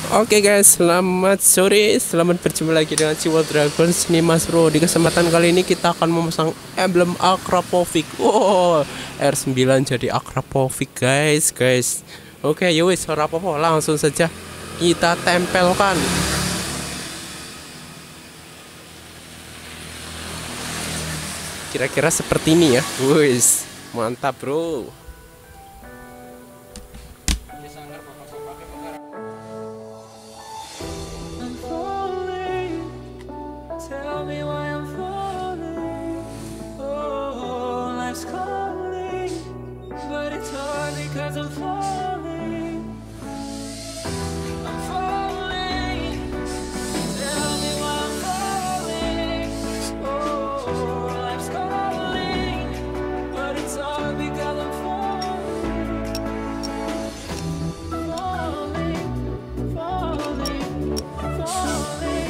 Oke guys, selamat sore, selamat berjumpa lagi dengan Ciwal Dragon sini Mas Bro. Di kesempatan kali ini kita akan memasang emblem Akrapovic. Wow, R9 jadi Akrapovic guys. Oke, yowis, ora apa-apa, langsung saja kita tempelkan. Kira-kira seperti ini ya. Wis, mantap bro. Tell me why I'm falling. Oh, life's calling, but it's hard because I'm falling. I'm falling. Tell me why I'm falling. Oh, life's calling, but it's hard because I'm falling. Falling, falling, falling.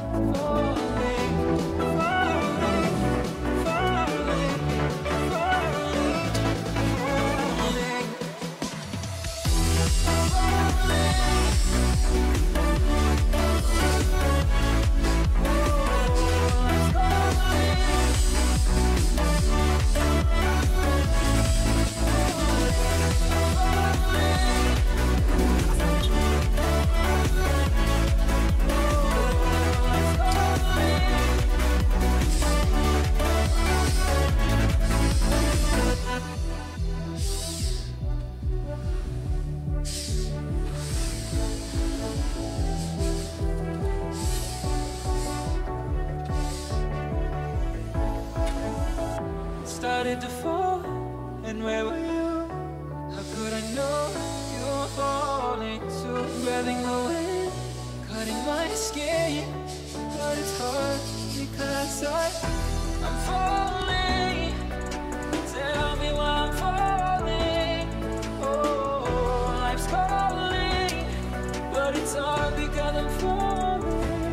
Started to fall, and where were you? How could I know you were falling too? Grabbing the wind, cutting my skin, but it's hard because I'm falling. Tell me why I'm falling. Oh, life's calling, but it's hard because I'm falling.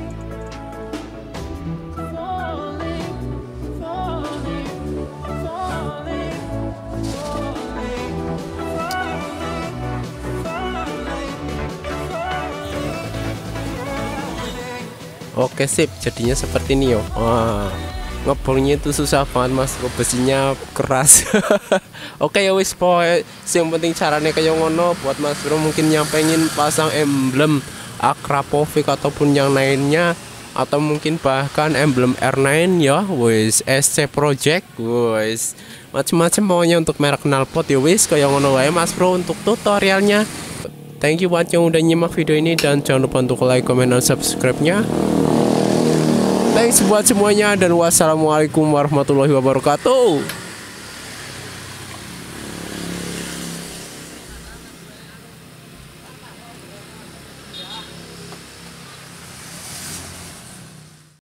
Oke sip, jadinya seperti ini yo. Wah, ngebolnya itu susah banget mas, besinya keras. Oke ya wis, yang penting caranya kayak ngono. Buat mas bro mungkin yang pengen pasang emblem Akrapovic ataupun yang lainnya, atau mungkin bahkan emblem R9 ya wis, SC Project wis, macem-macem pokoknya untuk merek knalpot ya wis, kayak ngono wae mas bro untuk tutorialnya. Thank you buat yang udah nyimak video ini, dan jangan lupa untuk like, comment, dan subscribe-nya. Thanks buat semuanya, dan wassalamualaikum warahmatullahi wabarakatuh.